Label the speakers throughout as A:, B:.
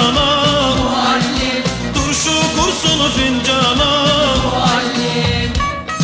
A: cana,
B: muallim,
A: turşu kursun fincana.
B: muallim.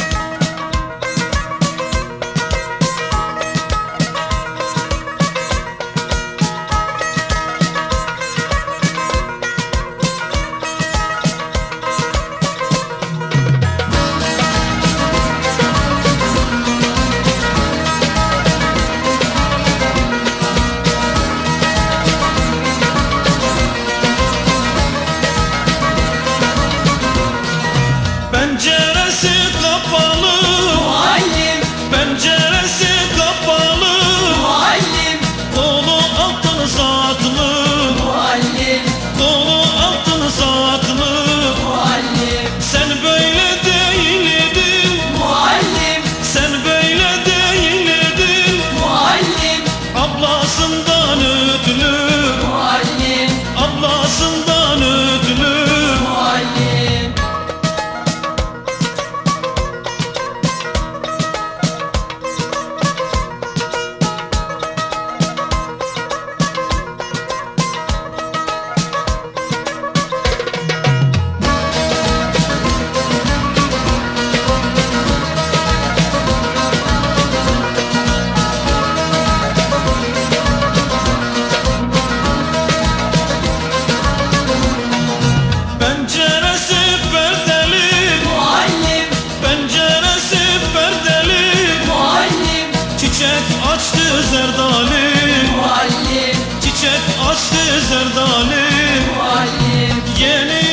A: Penceresi kapalı,
B: Muallim,
A: penceresi kapalı,
B: muallim,
A: kolu altın saklı,
B: muallim,
A: kolu altın saklı.
B: muallim,
A: Sen böyle değildin,
B: muallim,
A: sen böyle değildin.
B: muallim,
A: Ablasından ödülü,
B: muallim,
A: ablasından ödülü.
B: muallim.
A: Penceresi perdeli,
B: Muallim,
A: penceresi perdeli.
B: muallim,
A: Çiçek açtı zerdali,
B: muallim,
A: çiçek açtı zerdali.
B: muallim,
A: Yeni